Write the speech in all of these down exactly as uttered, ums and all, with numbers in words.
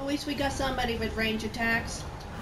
At least we got somebody with range attacks.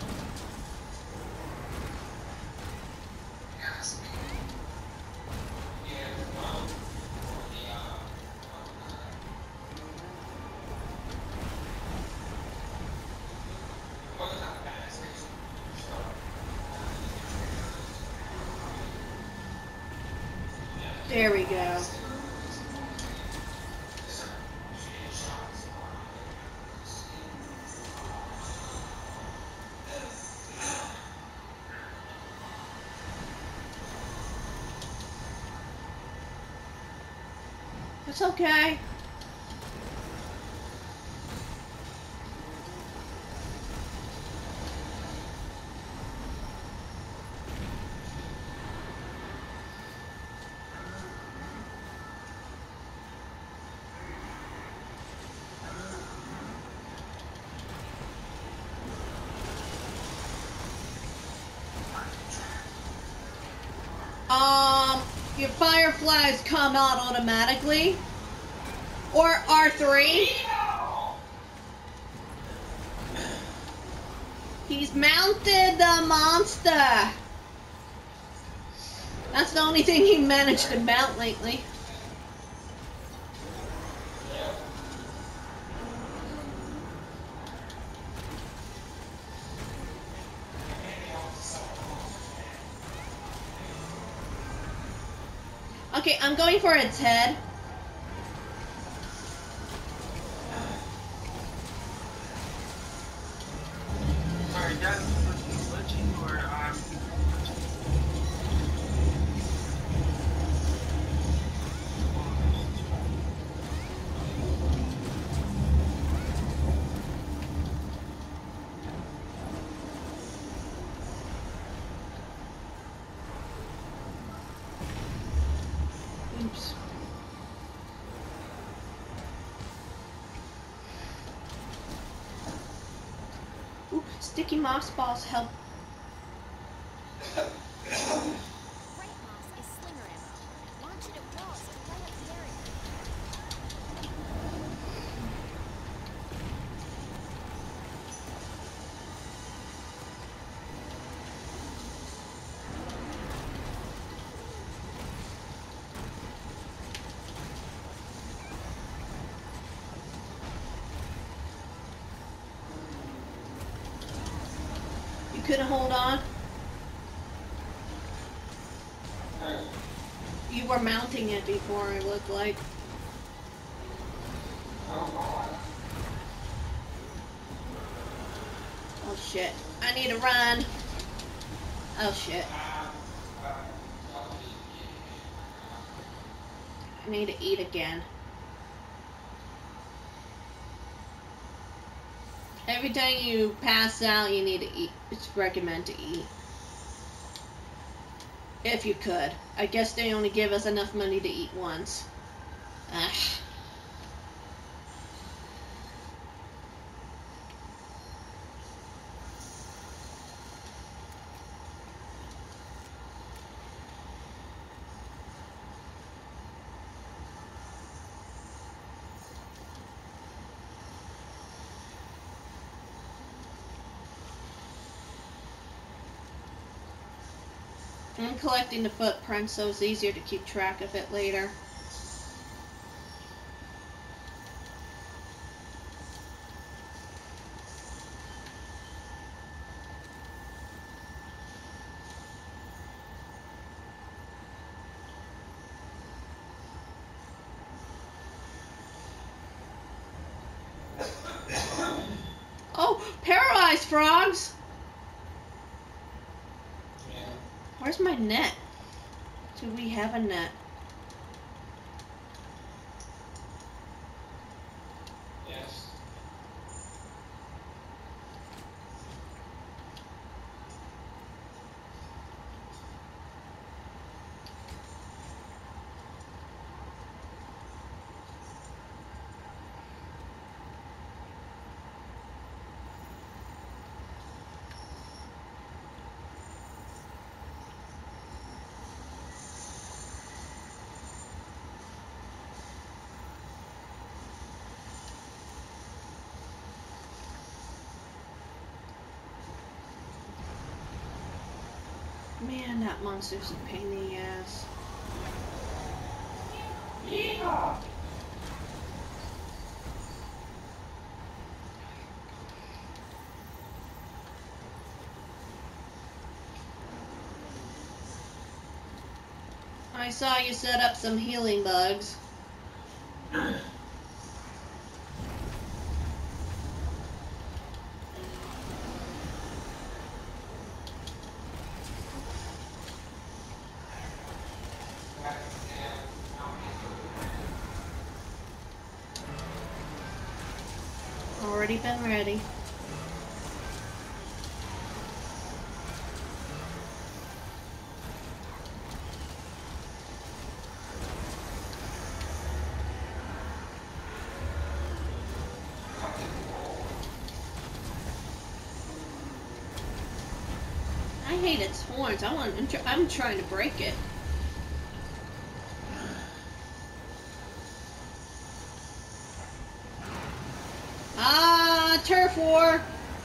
There we go. It's okay. Um, your fireflies come out automatically. Or R three. He's mounted the monster. That's the only thing he managed to mount lately. Okay, I'm going for its head. Sorry, guys, glitching or um. Oops. Ooh, sticky moss balls help. Great moss is slinger ammo. Launch it at walls to light up the area. You couldn't hold on. You were mounting it before, it looked like. Oh shit. I need to run. Oh shit. I need to eat again. Every time you pass out, you need to eat. It's recommended to eat. If you could. I guess they only give us enough money to eat once. Ugh. I'm collecting the footprints so it's easier to keep track of it later. Oh, paralyzed frogs! Where's my net? Do we have a net? Yes. Man, that monster's a pain in the ass. Yeehaw! I saw you set up some healing bugs. Already been ready. I hate its horns. I want. I'm, tr I'm trying to break it. Ah, turf war.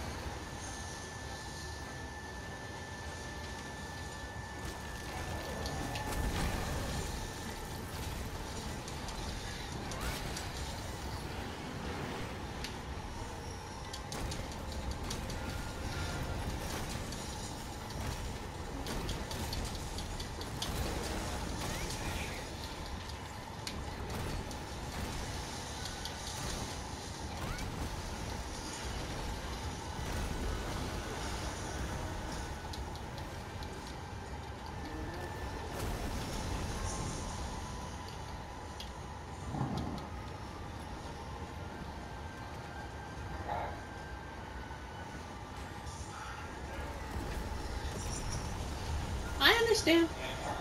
I understand.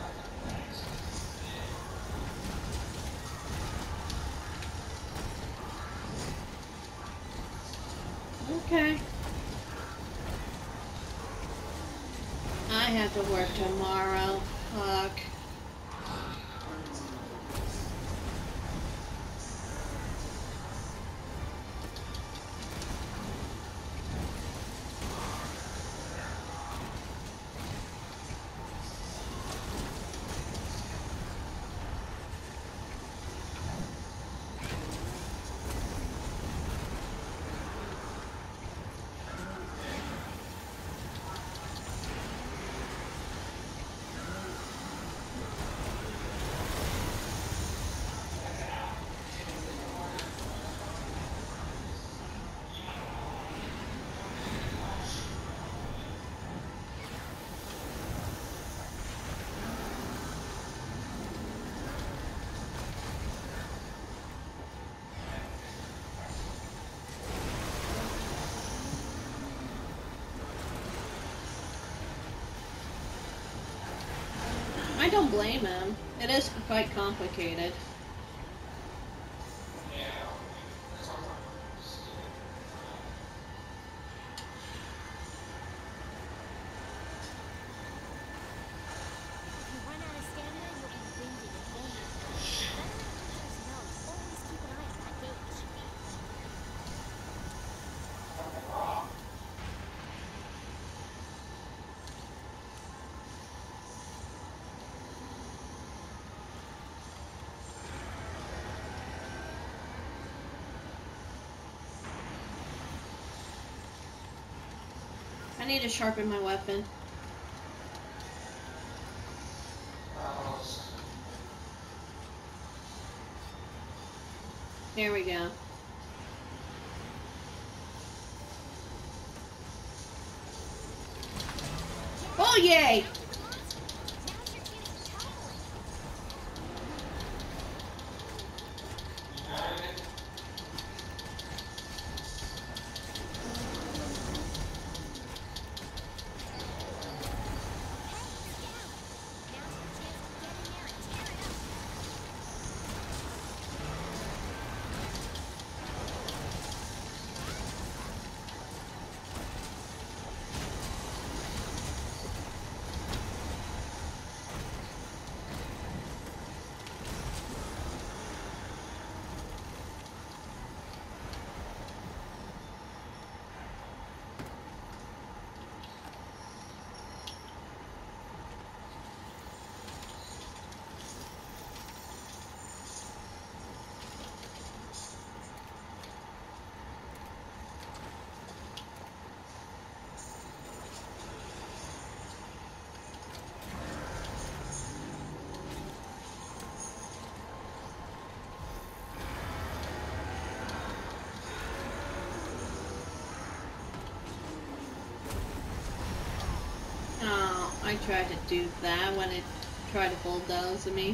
Okay. I have to work tomorrow. Fuck. I don't blame him. It is quite complicated. If you run out of stamina, you'll be winded and vulnerable. Veteran hunters know to always keep an eye on that gauge. I need to sharpen my weapon. There we go. Oh, yay! Now's your chance to topple it. I tried to do that when it tried to bulldoze me.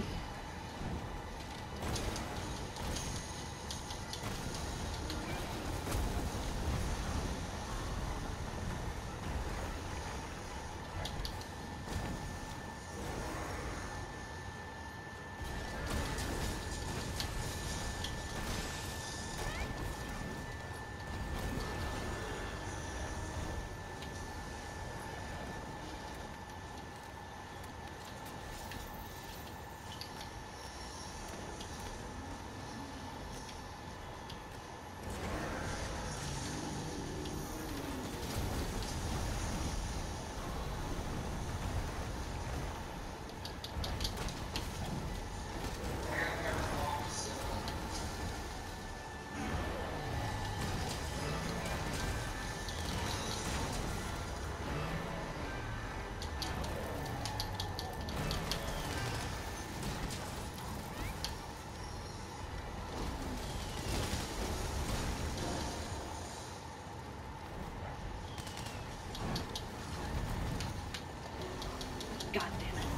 God damn it.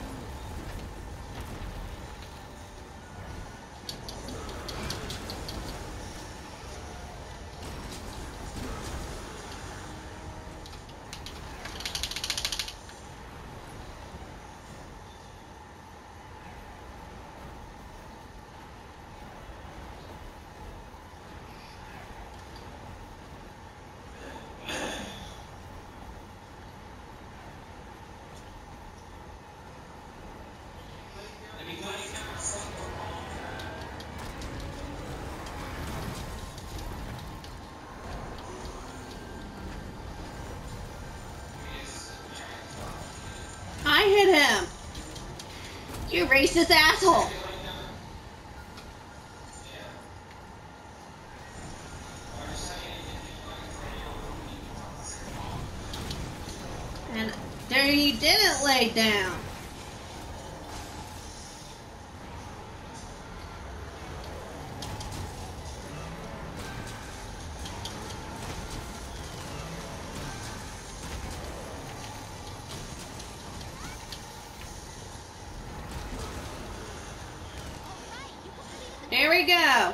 I hit him! You racist asshole! And there he didn't lay down. Here we go.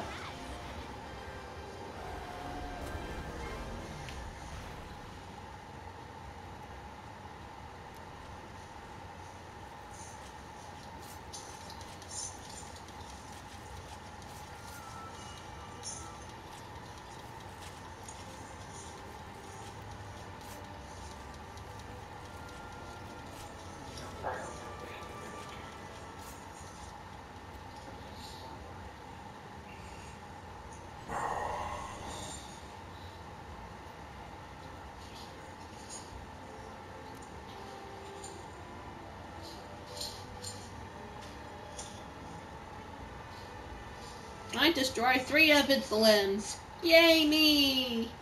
I destroy three of its limbs. Yay me!